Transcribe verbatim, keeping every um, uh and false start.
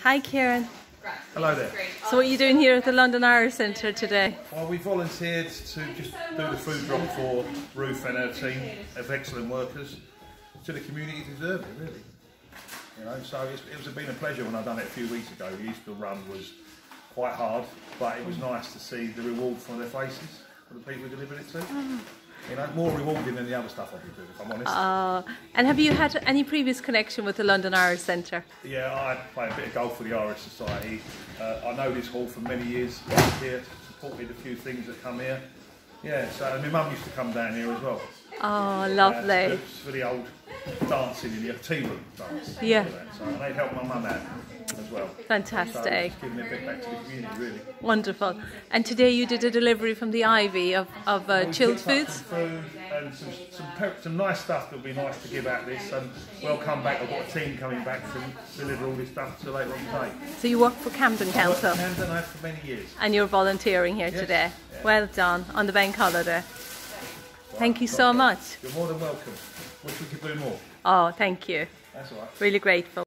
Hi Kieran. Hello there. So what are you doing here at the London Irish Centre today? Well, we volunteered to just do the food drop for Ruth and her team of excellent workers to the community who deserve it, really. You know, so it's, it was been a pleasure when I done it a few weeks ago. The Easter run was quite hard, but it was nice to see the reward for their faces, for the people who delivered it to. Oh. You know, more rewarding than the other stuff I've been doing, if I'm honest. Uh, and have you had any previous connection with the London Irish Centre? Yeah, I play a bit of golf for the Irish Society. Uh, I know this hall for many years here, supported a few things that come here. Yeah, so my mum used to come down here as well. Oh, lovely. Uh, for the old dancing in the tea room dance. Yeah. So they helped my mum out as well. Fantastic. So it's giving a bit back to the community, really. Wonderful. And today you did a delivery from the Ivy of, of uh, chilled foods? Some food and some, some, some nice stuff that would be nice to give out this. And welcome back. I've got a team coming back to deliver all this stuff to later on today. So you work for Camden Council? I worked for Camden, I have for many years. And you're volunteering here yes. today? Yeah. Well done, on the bank holiday. Well, thank you so much. You're more than welcome. Wish we could do more. Oh, thank you. That's all right. Really grateful.